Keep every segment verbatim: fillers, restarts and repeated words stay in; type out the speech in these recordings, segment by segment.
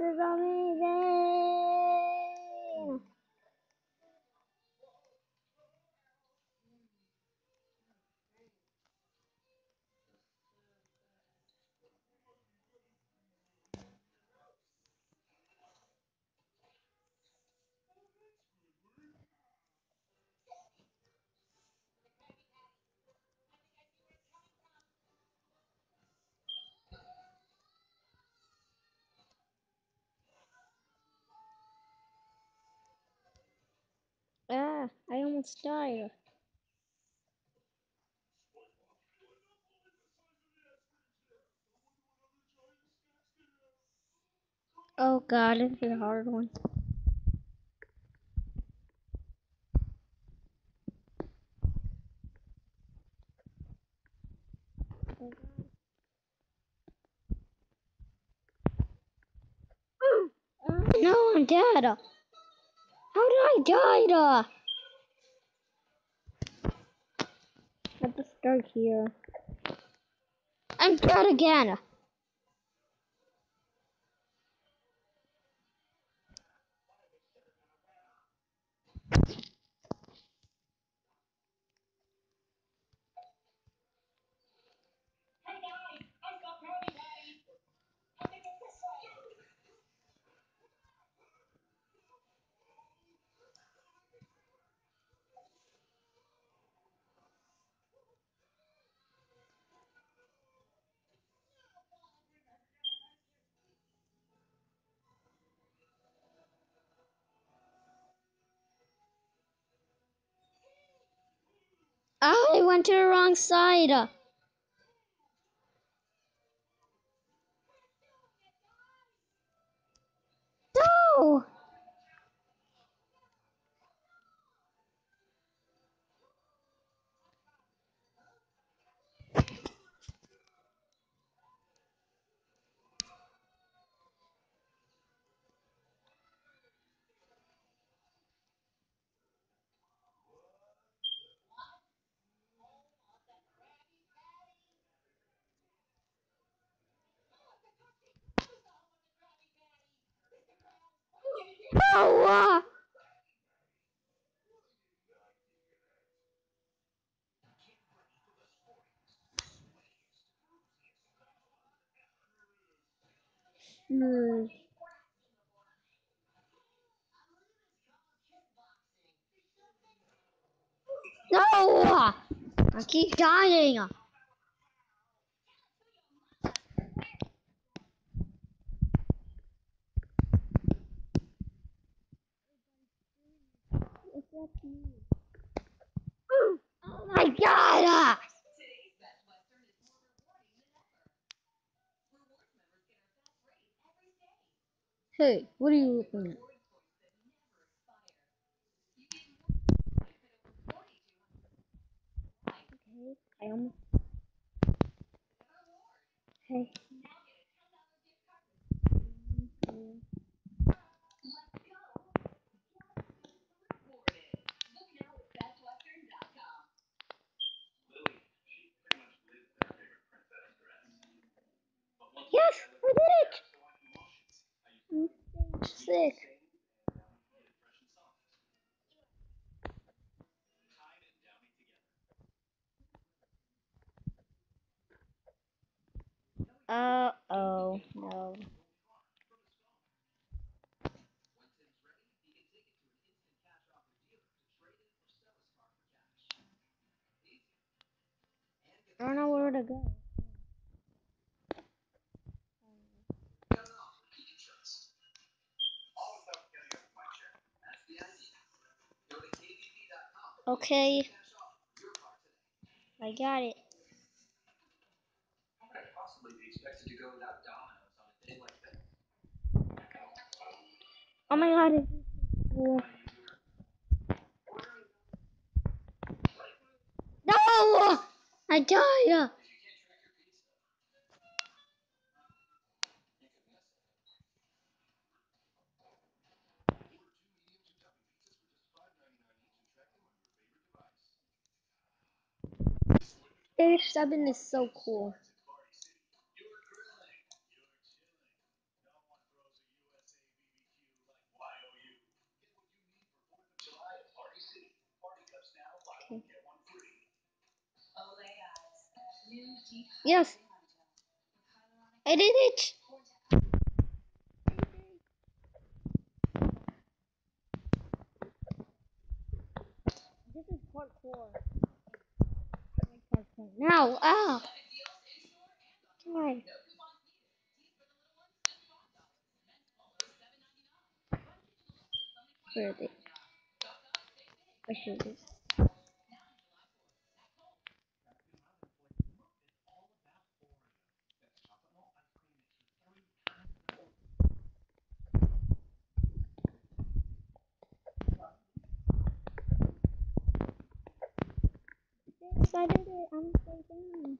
is amazing. Ah, I almost died. Oh god, this is a hard one. No, I'm dead. How did I die? Let us start here. I'm dead again. I went to the wrong side. No! No! Hmm. No! I keep dying. Oh my god! Hey, what are you looking at? Okay, I almost. Hey. Yes, I did it! I'm sick. Uh oh, no. I don't know where to go. Okay, I got it. Oh my god, it's cool. No! I died! Age seven is so cool. Yes, I did it. This is parkour. Parkour. Now, ah, try. Where is it? I should this. Yes, I did it. I'm so down.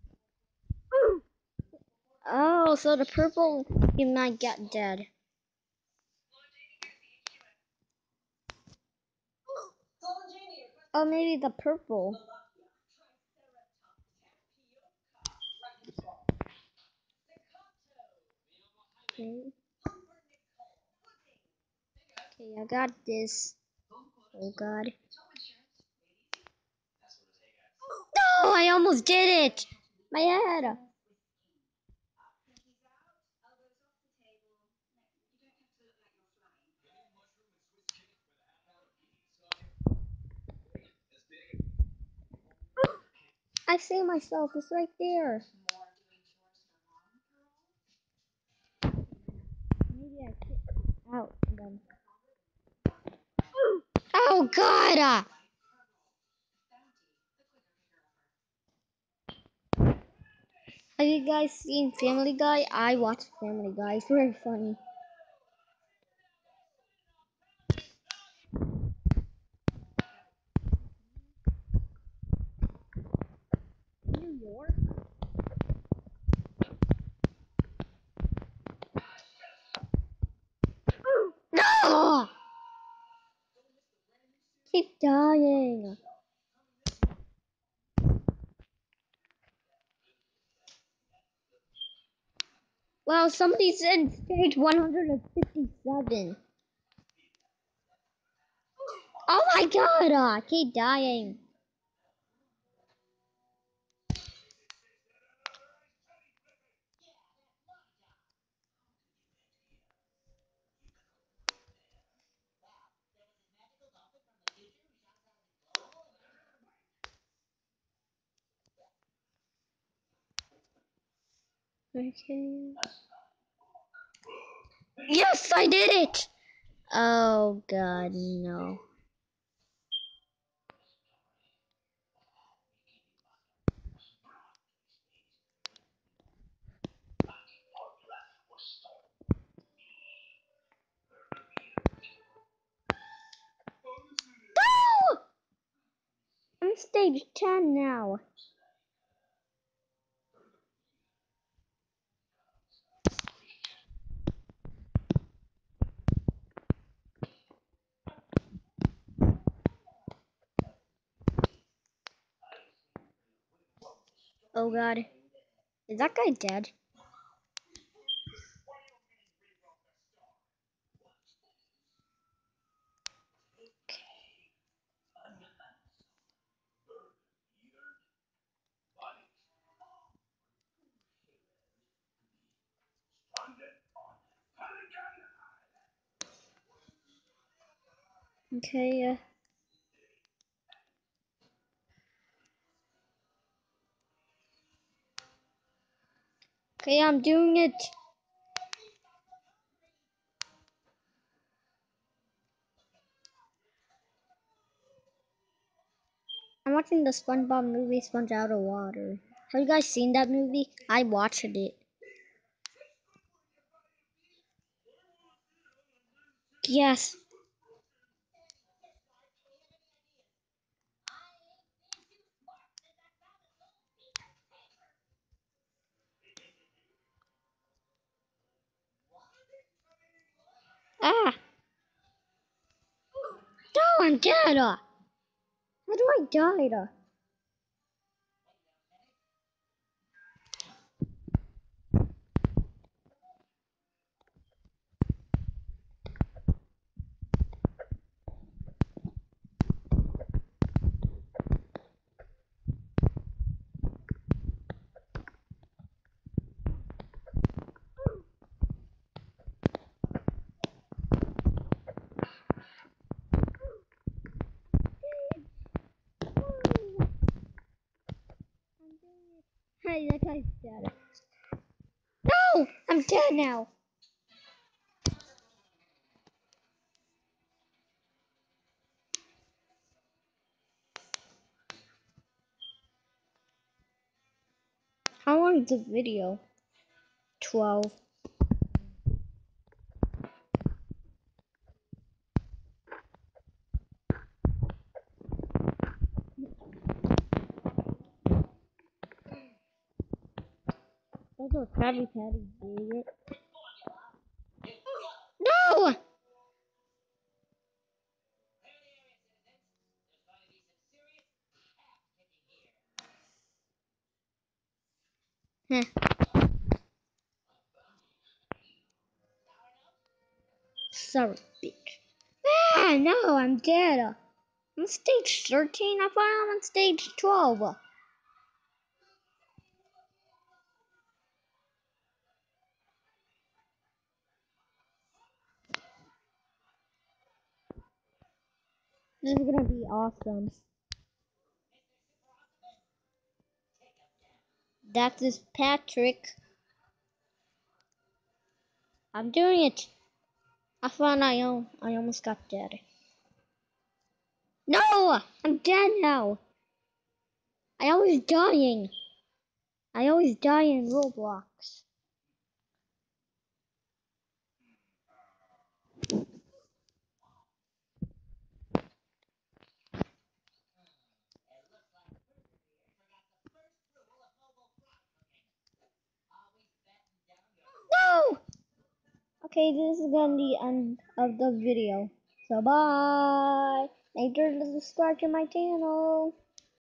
Oh, so the purple, you might get dead. Oh, maybe the purple. Okay. Okay, I got this. Oh God. No, I almost did it. My head. I see myself. It's right there. Maybe I kick out and then. Oh God! Have you guys seen Family Guy? I watch Family Guy. It's very funny. New York? No! Keep dying. Wow, somebody said stage one hundred fifty-seven. Oh my God! I keep dying. Okay. Yes, I did it! Oh God, no. No! I'm stage ten now. Oh God. Is that guy dead? Okay, uh, okay, I'm doing it. I'm watching the SpongeBob movie, Sponge Out of Water. Have you guys seen that movie? I watched it. Yes. Ah! No, I'm dead! How do I die? guy's dead. No! I'm dead now. How long is the video? twelve. Those are Krabby Patty, idiot. No! Heh. Sorry, bitch. Ah, no, I'm dead. I'm stage thirteen. I thought I'm on stage twelve. This is gonna be awesome. That is Patrick. I'm doing it. I thought I, I almost got dead. No! I'm dead now. I always dying. I always die in Roblox. No! Okay, this is gonna be the end of the video. So bye. Make sure to subscribe to my channel.